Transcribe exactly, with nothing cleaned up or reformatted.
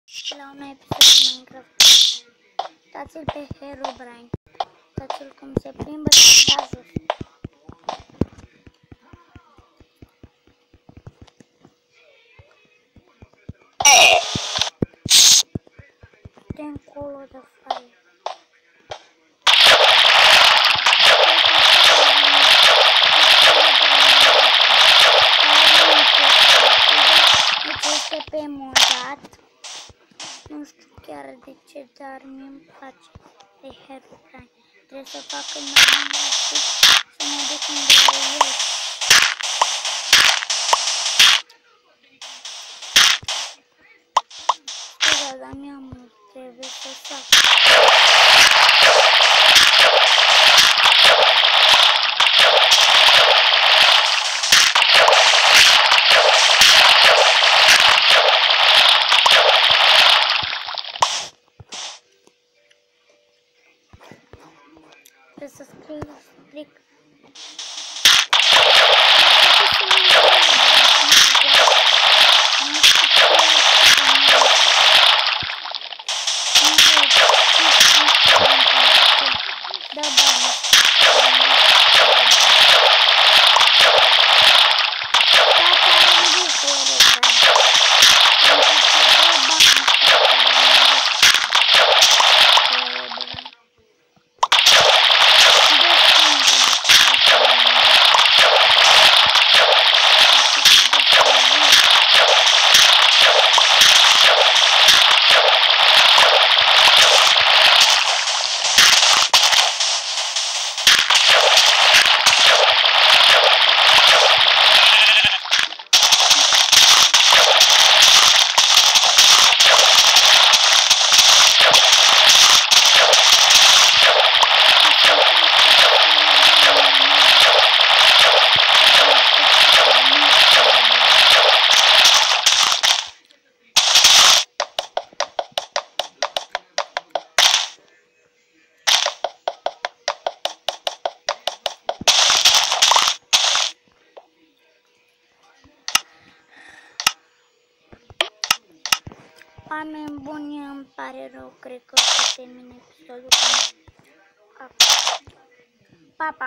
la un episod de Minecraft. Uitați-l pe Herobrine. Uitați-l cum se plimbă și da jos. De încolo de foaie. Este pe modat. Nu știu chiar de ce, dar mi-mi place de Herobrine. Trebuie să fac în mai să mă duc unde el. Scuza, dar neamul trebuie să fac. Trebuie să scriu stric. Da bani. Tata are un vis cu Herobrine. Oameni buni, îmi pare rău, cred că o să termin episodul. Pa, pa!